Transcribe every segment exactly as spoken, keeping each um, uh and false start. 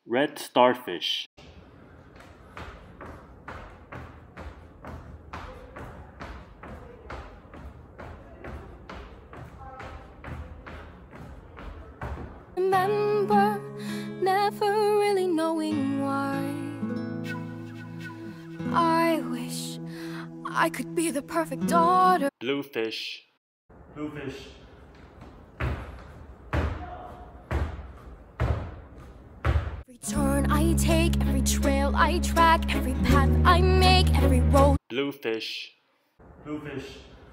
Red starfish. Remember never really knowing why. I wish I could be the perfect daughter. Bluefish. Bluefish. Every turn I take, every trail I track, every path I make, every road. Bluefish. Bluefish.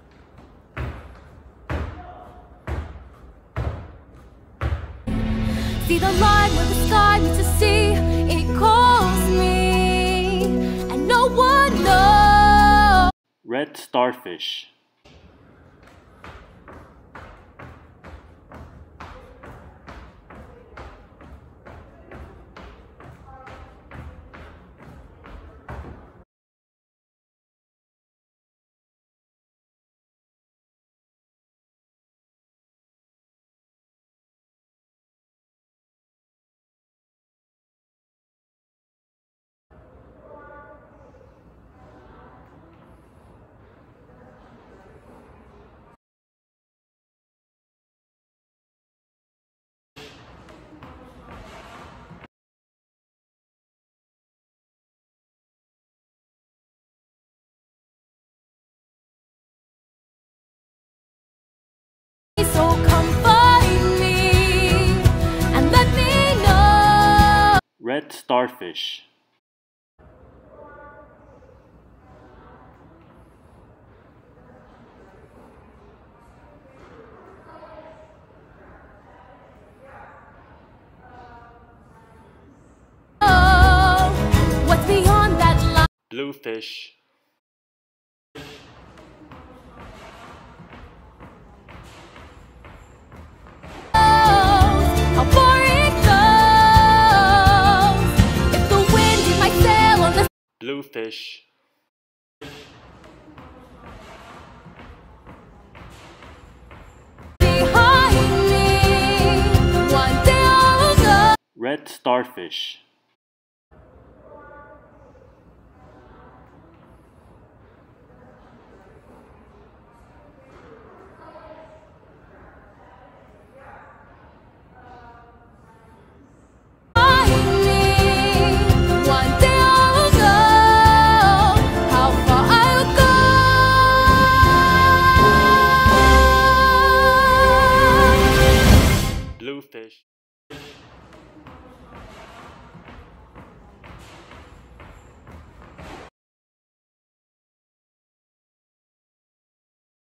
See the line where the sky meets the sea. It calls me, and no one knows. Red starfish. So come find me and let me know. Red starfish. Oh, what's beyond that line? Bluefish. How far it goes. If the wind in my sail on the Bluefish. behind me, one day I'll go. Red starfish.